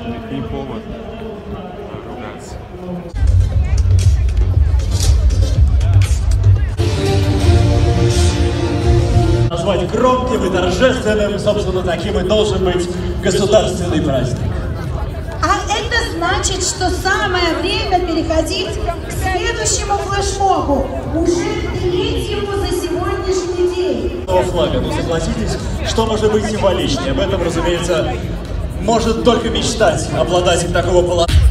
Это не повод ругаться. Назвать громким и торжественным, собственно, таким и должен быть государственный праздник. А это значит, что самое время переходить к следующему флешмобу, уже третьему за сегодняшний день. Флага, ну согласитесь, что может быть символичнее? Об этом, разумеется, может только мечтать обладатель такого положения.